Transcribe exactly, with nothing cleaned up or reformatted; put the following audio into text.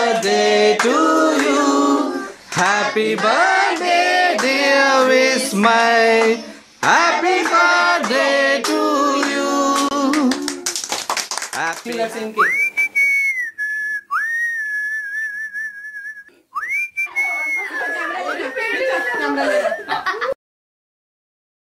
birthday to you. Happy birthday, dear Vismay. Happy birthday to you. Happy. Let's sing it.